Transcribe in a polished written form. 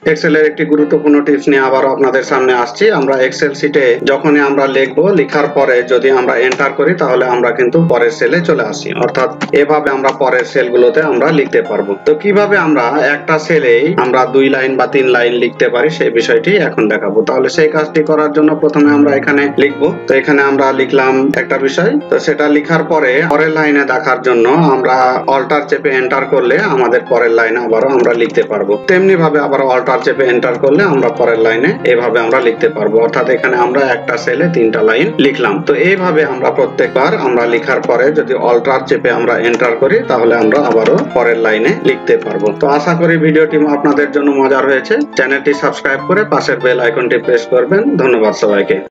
এক্সেলের একটি গুরুত্বপূর্ণ টিপস নিয়ে আবারও আপনাদের সামনে আসছি। আমরা এক্সেল শিটে যখনই আমরা লিখবো, লেখার পরে যদি আমরা এন্টার করি তাহলে আমরা কিন্তু পরের সেলে চলে আসি, অর্থাৎ এভাবে আমরা পরের সেলগুলোতে আমরা লিখতে পারবো। তো কিভাবে আমরা একটা সেলেই আমরা 2 লাইন বা 3 লাইন লিখতে পারি সেই বিষয়টি এখন দেখাবো। তাহলে সেই কাজটি করার জন্য প্রথমে আমরা এখানে লিখবো। তো এখানে আমরা লিখলাম একটা বিষয়, তো সেটা লেখার পরে পরের লাইনে দেখার জন্য আমরা অল্টার চেপে এন্টার করলে আমাদের পরের লাইনে আবারও আমরা লিখতে পারবো। তেমনি ভাবে আবার অল্টার চেপে এন্টার করলে আমরা পরের লাইনে এভাবে আমরা লিখতে পারবো, অর্থাৎ এখানে আমরা একটা সেলে 3টা লাইন লিখলাম। তো এইভাবে আমরা প্রত্যেকবার আমরা লেখার পরে যদি অল্টার চেপে আমরা এন্টার করি তাহলে আমরা আবারও পরের লাইনে লিখতে পারবো। তো আশা করি ভিডিওটি আপনাদের জন্য মজার হয়েছে। চ্যানেলটি সাবস্ক্রাইব করে পাশের বেল আইকনটি প্রেস করবেন। ধন্যবাদ সবাইকে।